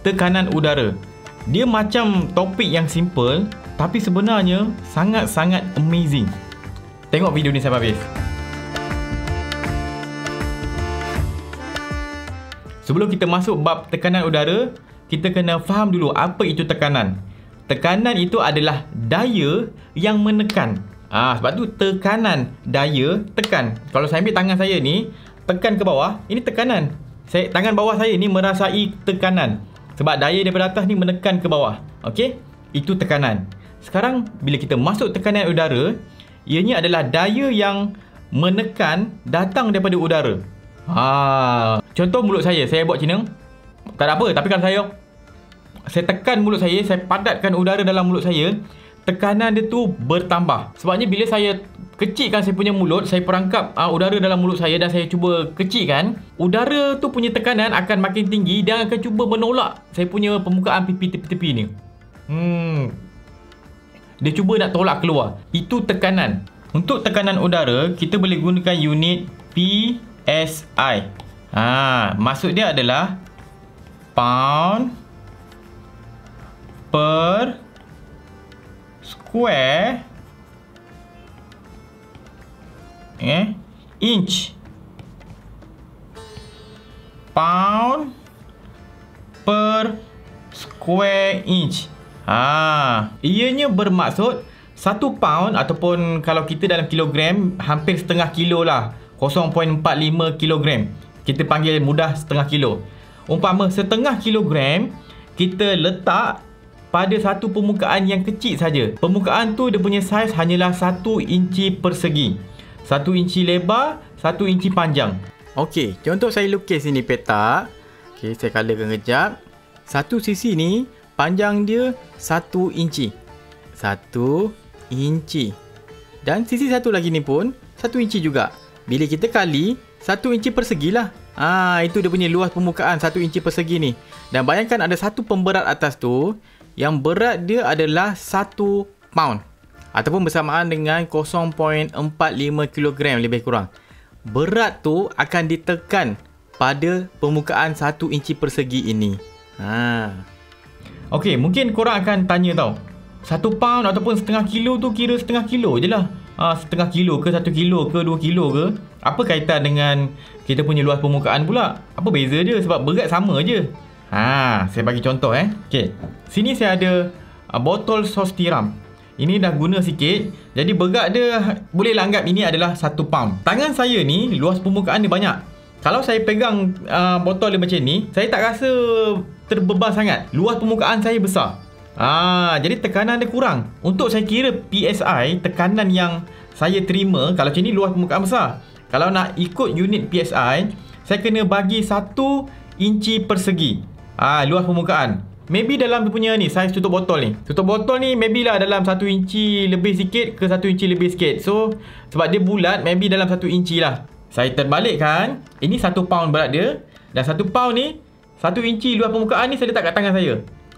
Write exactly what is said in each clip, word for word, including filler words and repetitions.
tekanan udara. Dia macam topik yang simple, tapi sebenarnya sangat-sangat amazing. Tengok video ni sampai habis. Sebelum kita masuk bab tekanan udara, kita kena faham dulu apa itu tekanan. Tekanan itu adalah daya yang menekan. Ah, sebab tu tekanan, daya, tekan. Kalau saya ambil tangan saya ni, tekan ke bawah, ini tekanan. Saya, tangan bawah saya ni merasai tekanan. Sebab daya daripada atas ni menekan ke bawah. Okey? Itu tekanan. Sekarang bila kita masuk tekanan udara, ianya adalah daya yang menekan datang daripada udara. Ha, contoh mulut saya, saya buat macam ni. Tak ada apa, tapi kalau saya saya tekan mulut saya, saya padatkan udara dalam mulut saya, tekanan dia tu bertambah. Sebabnya bila saya kecilkan saya punya mulut, saya perangkap uh, udara dalam mulut saya dan saya cuba kecilkan, udara tu punya tekanan akan makin tinggi dan akan cuba menolak saya punya permukaan pipi tepi-tepi ni. Hmm. Dia cuba nak tolak keluar. Itu tekanan. Untuk tekanan udara, kita boleh gunakan unit P S I. Ha, maksud dia adalah pound per square eh, inch. Pound per square inch. Ha, ianya bermaksud satu pound ataupun kalau kita dalam kilogram, hampir setengah kilo lah, kosong perpuluhan empat lima kilogram. Kita panggil mudah setengah kilo. Umpama setengah kilogram kita letak pada satu permukaan yang kecil saja. Permukaan tu dia punya saiz hanyalah satu inci persegi. satu inci lebar, satu inci panjang. Okey, contoh saya lukis ini peta. Okey, saya colourkan kejap. Satu sisi ni panjang dia satu inci. satu inci. Dan sisi satu lagi ni pun satu inci juga. Bila kita kali satu inci persegi lah. Ah, itu dia punya luas permukaan satu inci persegi ni. Dan bayangkan ada satu pemberat atas tu yang berat dia adalah satu pound. Ataupun bersamaan dengan kosong perpuluhan empat lima kilogram lebih kurang. Berat tu akan ditekan pada permukaan satu inci persegi ini. Ha. Okey, mungkin korang akan tanya tau, satu pound ataupun setengah kilo tu kira setengah kilo je lah. Ha, setengah kilo ke satu kilo ke dua kilo ke? Apa kaitan dengan kita punya luas permukaan pula? Apa beza dia? Sebab berat sama je. Ha, saya bagi contoh eh. Okey. Sini saya ada uh, botol sos tiram. Ini dah guna sikit. Jadi berat dia bolehlah anggap ini adalah satu pound. Tangan saya ni luas permukaan dia banyak. Kalau saya pegang uh, botol dia macam ni, saya tak rasa terbeban sangat. Luas permukaan saya besar. Ah, jadi tekanan dia kurang. Untuk saya kira P S I, tekanan yang saya terima, kalau macam ni luas permukaan besar. Kalau nak ikut unit P S I, saya kena bagi satu inci persegi. Ah, luas permukaan. Maybe dalam dia punya ni, saiz tutup botol ni. Tutup botol ni maybe lah dalam satu inci lebih sikit ke satu inci lebih sikit. So, sebab dia bulat, maybe dalam satu inci lah. Saya terbalikkan. Ini satu pound berat dia. Dan satu pound ni, satu inci luas permukaan ni saya letak kat tangan saya.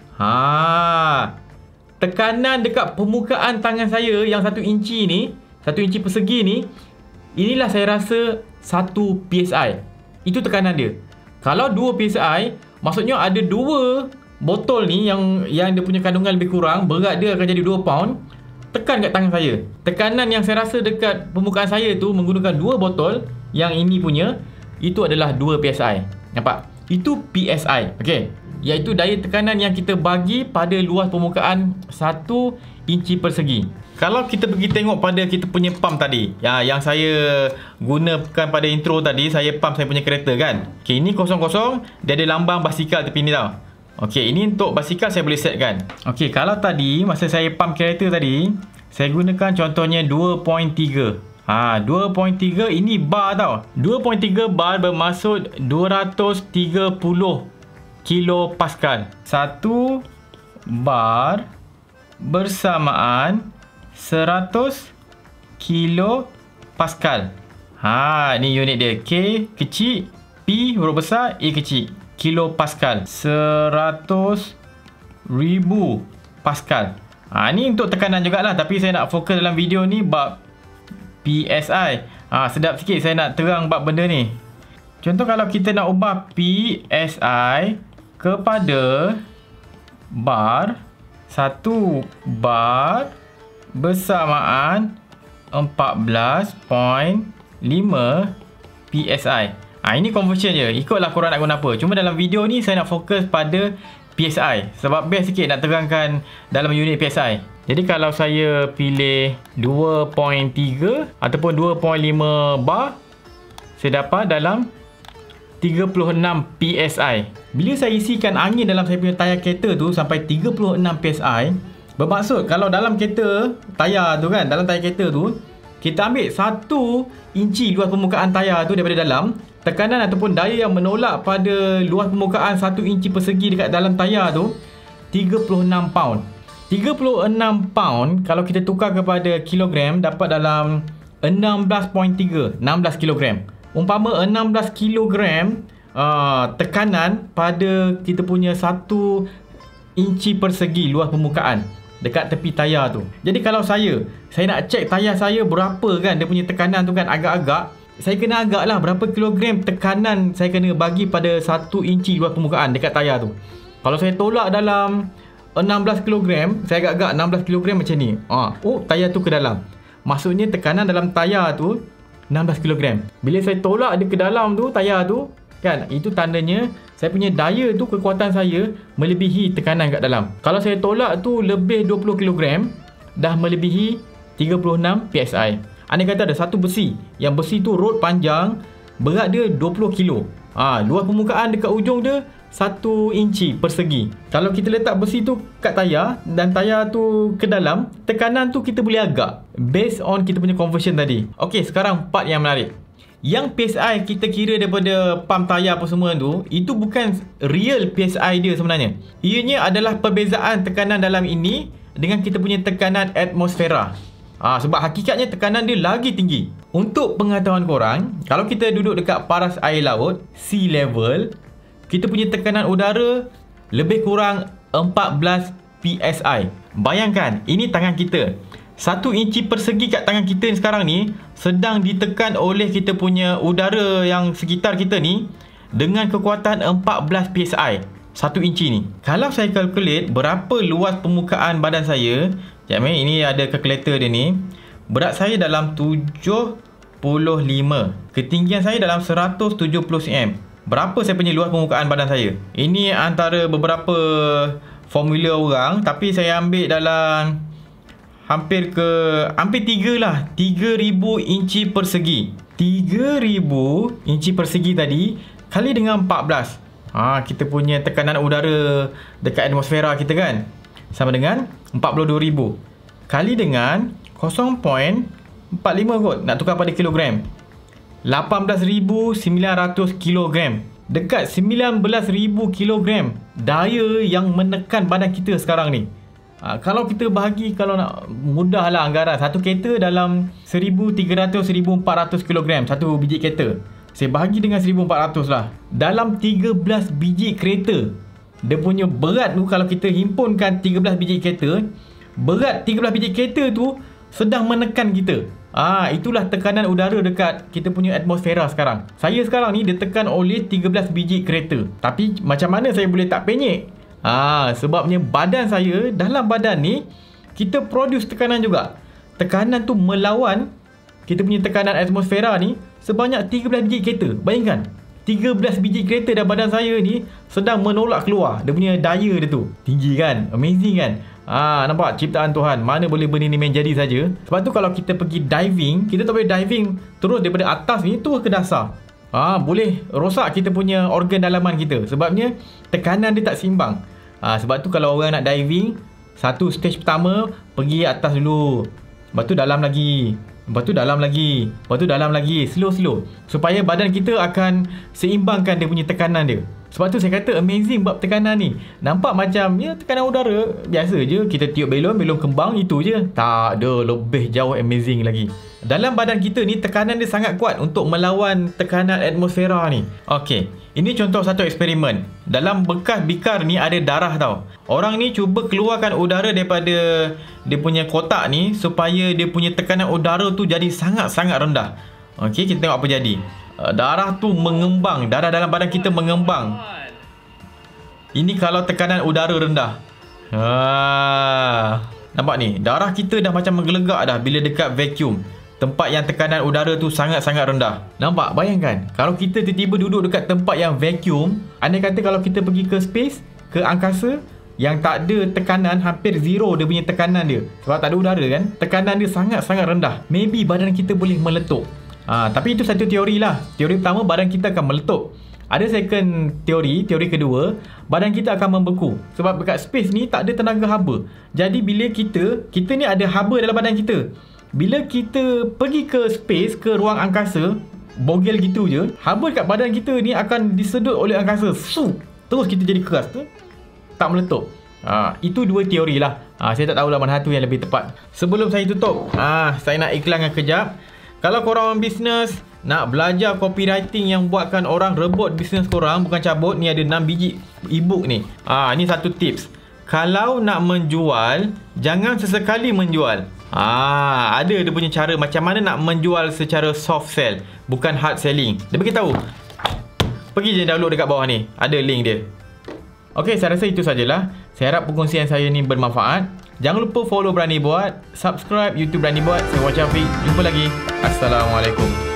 Ha, tekanan dekat permukaan tangan saya yang satu inci ni, satu inci persegi ni, inilah saya rasa satu P S I. Itu tekanan dia. Kalau dua P S I, maksudnya ada dua botol ni yang yang dia punya kandungan lebih kurang, berat dia akan jadi dua pound. Tekan kat tangan saya. Tekanan yang saya rasa dekat permukaan saya tu menggunakan dua botol, yang ini punya, itu adalah dua P S I. Nampak? Itu P S I. Okey. Iaitu daya tekanan yang kita bagi pada luas permukaan satu inci persegi. Kalau kita pergi tengok pada kita punya pump tadi, ya, yang saya gunakan pada intro tadi, saya pump saya punya kereta kan. Okey, ini kosong-kosong, dia ada lambang basikal tepi ni tau. Okey, ini untuk basikal saya boleh setkan. Okey, kalau tadi masa saya pump kereta tadi, saya gunakan contohnya dua perpuluhan tiga. Ha, dua perpuluhan tiga ini bar tau. dua perpuluhan tiga bar bermaksud dua ratus tiga puluh kilo Pascal. Satu bar bersamaan seratus kilo Pascal. Ha, ni unit dia. K kecil, P huruf besar, A kecil. Kilo Pascal. Seratus ribu Pascal. Ha, ni untuk tekanan jugalah. Tapi saya nak fokus dalam video ni bab P S I. Ha, sedap sikit saya nak terang bab benda ni. Contoh kalau kita nak ubah P S I kepada bar satu bar bersamaan empat belas perpuluhan lima P S I. Ha, ini conversion je. Ikutlah korang nak guna apa. Cuma dalam video ni saya nak fokus pada P S I. Sebab best sikit nak terangkan dalam unit P S I. Jadi kalau saya pilih dua perpuluhan tiga ataupun dua perpuluhan lima bar, saya dapat dalam tiga puluh enam P S I. Bila saya isikan angin dalam saya punya tayar kereta tu sampai tiga puluh enam P S I, bermaksud kalau dalam kereta, tayar tu kan, dalam tayar kereta tu, kita ambil satu inci luas permukaan tayar tu daripada dalam, tekanan ataupun daya yang menolak pada luas permukaan satu inci persegi dekat dalam tayar tu, tiga puluh enam pound. tiga puluh enam pound kalau kita tukar kepada kilogram dapat dalam enam belas perpuluhan tiga, enam belas kilogram. Umpama enam belas kilogram uh, tekanan pada kita punya satu inci persegi luas permukaan dekat tepi tayar tu. Jadi kalau saya saya nak cek tayar saya berapa kan dia punya tekanan tu kan, agak-agak saya kena agak lah berapa kilogram tekanan saya kena bagi pada satu inci luas permukaan dekat tayar tu. Kalau saya tolak dalam enam belas kilogram, saya agak-agak enam belas kilogram macam ni. Ah, oh, tayar tu ke dalam. Maksudnya tekanan dalam tayar tu enam belas kilogram. Bila saya tolak dia ke dalam tu, tayar tu, kan, itu tandanya saya punya daya tu, kekuatan saya melebihi tekanan kat dalam. Kalau saya tolak tu lebih dua puluh kilogram, dah melebihi tiga puluh enam P S I. Andai kata ada satu besi, yang besi tu rod panjang, berat dia dua puluh kilo. Ha, luas permukaan dekat ujung dia satu inci persegi. Kalau kita letak besi tu kat tayar dan tayar tu ke dalam, tekanan tu kita boleh agak based on kita punya conversion tadi. Okey, sekarang part yang menarik. Yang P S I kita kira daripada pump tayar apa semua tu, itu bukan real P S I dia sebenarnya. Ianya adalah perbezaan tekanan dalam ini dengan kita punya tekanan atmosfera. Ha, sebab hakikatnya tekanan dia lagi tinggi. Untuk pengetahuan korang, kalau kita duduk dekat paras air laut, sea level, kita punya tekanan udara lebih kurang empat belas P S I. Bayangkan, ini tangan kita. Satu inci persegi kat tangan kita ni sekarang ni sedang ditekan oleh kita punya udara yang sekitar kita ni dengan kekuatan empat belas P S I. Satu inci ni. Kalau saya calculate berapa luas permukaan badan saya, sekejap eh, ini ada calculator dia ni. Berat saya dalam tujuh puluh lima. Ketinggian saya dalam seratus tujuh puluh sentimeter. Berapa saya punya luas permukaan badan saya? Ini antara beberapa formula orang, tapi saya ambil dalam hampir ke hampir tiga lah, tiga ribu inci persegi. tiga ribu inci persegi tadi kali dengan empat belas. Ha, kita punya tekanan udara dekat atmosfera kita kan, sama dengan empat puluh dua ribu kali dengan kosong perpuluhan empat lima kot, nak tukar pada kilogram, lapan belas ribu sembilan ratus kilogram. Dekat sembilan belas ribu kilogram daya yang menekan badan kita sekarang ni. Ha, kalau kita bahagi, kalau nak mudah lah anggaran, satu kereta dalam seribu tiga ratus sampai seribu empat ratus kilogram satu biji kereta. Saya bahagi dengan seribu empat ratus lah. Dalam tiga belas biji kereta, dia punya berat tu, kalau kita himpunkan tiga belas biji kereta, berat tiga belas biji kereta tu sedang menekan kita. Ah, itulah tekanan udara dekat kita punya atmosfera sekarang. Saya sekarang ni ditekan oleh tiga belas biji kereta. Tapi macam mana saya boleh tak penyek? Ah, sebabnya badan saya, dalam badan ni kita produce tekanan juga. Tekanan tu melawan kita punya tekanan atmosfera ni sebanyak tiga belas biji kereta. Bayangkan, tiga belas biji kereta dalam badan saya ni sedang menolak keluar. Dia punya daya dia tu tinggi kan? Amazing kan? Ah, nampak ciptaan Tuhan, mana boleh benda ni main jadi saja. Sebab tu kalau kita pergi diving, kita tak boleh diving terus daripada atas ni turun ke dasar. Ah, boleh rosak kita punya organ dalaman kita. Sebabnya tekanan dia tak seimbang. Ah, sebab tu kalau orang nak diving, satu stage pertama pergi atas dulu. Lepas tu dalam lagi. Lepas tu dalam lagi. Lepas tu dalam lagi. Slow-slow. Supaya badan kita akan seimbangkan dia punya tekanan dia. Sebab tu saya kata amazing bab tekanan ni. Nampak macam ya tekanan udara biasa je, kita tiup belon, belon kembang, itu je. Tak ada, lebih jauh amazing lagi. Dalam badan kita ni tekanan dia sangat kuat untuk melawan tekanan atmosfera ni. Okey, ini contoh satu eksperimen. Dalam bekas bikar ni ada darah tau. Orang ni cuba keluarkan udara daripada dia punya kotak ni supaya dia punya tekanan udara tu jadi sangat-sangat rendah. Okey, kita tengok apa jadi. Darah tu mengembang, darah dalam badan kita mengembang. Ini kalau tekanan udara rendah. Ha. Nampak ni, darah kita dah macam menggelegak dah bila dekat vacuum. Tempat yang tekanan udara tu sangat-sangat rendah. Nampak? Bayangkan, kalau kita tiba-tiba duduk dekat tempat yang vacuum, andai kata kalau kita pergi ke space, ke angkasa, yang tak ada tekanan, hampir zero dia punya tekanan dia. Sebab tak ada udara kan, tekanan dia sangat-sangat rendah. Maybe badan kita boleh meletup. Ha, tapi itu satu teori lah. Teori pertama, badan kita akan meletup. Ada second teori, teori kedua, badan kita akan membeku. Sebab dekat space ni tak ada tenaga haba. Jadi bila kita, kita ni ada haba dalam badan kita. Bila kita pergi ke space, ke ruang angkasa, bogel gitu je, haba dekat badan kita ni akan disedut oleh angkasa. Su, terus kita jadi keras tu, tak meletup. Ha, itu dua teori lah. Ha, saya tak tahulah mana satu yang lebih tepat. Sebelum saya tutup, ha, saya nak iklankan kejap. Kalau korang orang bisnes, nak belajar copywriting yang buatkan orang rebut bisnes korang, bukan cabut, ni ada enam biji ebook ni. Ha, ni satu tips. Kalau nak menjual, jangan sesekali menjual. Ah, ada dia punya cara macam mana nak menjual secara soft sell, bukan hard selling. Dia beritahu. Pergi je download dekat bawah ni, ada link dia. Okey, saya rasa itu sajalah. Saya harap perkongsian saya ni bermanfaat. Jangan lupa follow Berani Buat, subscribe YouTube Berani Buat. Saya Wan Syafiq. Jumpa lagi. Assalamualaikum.